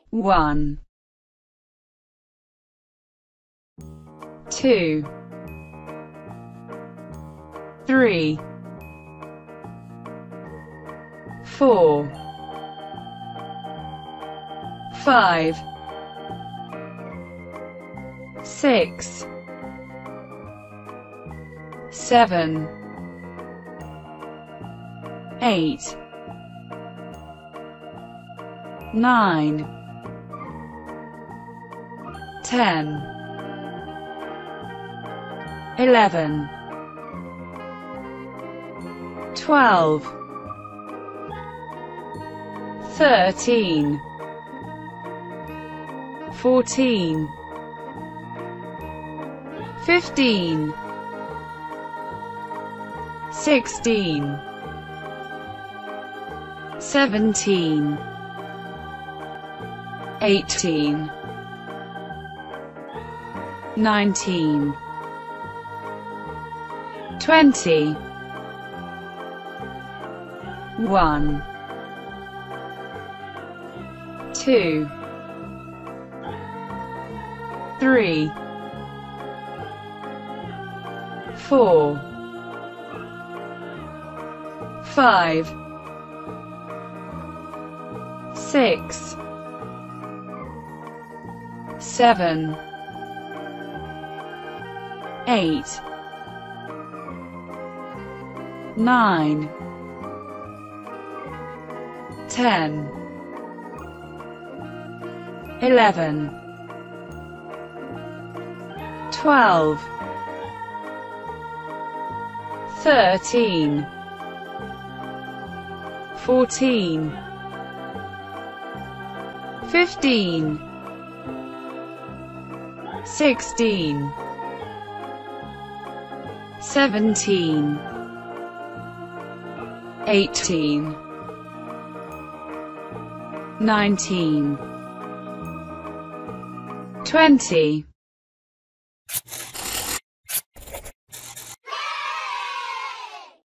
1, 2, 3, 4, 5, 6, 7, 8, 9, 10, 11, 12, 13, 14, 15, 16, 17, 18, 19, 20, 1, 2, 3, 4, 5, 6, 7, 8, 9, 10, 11, 12, 13, 14, 15, 16, 17, 18, 19, 20.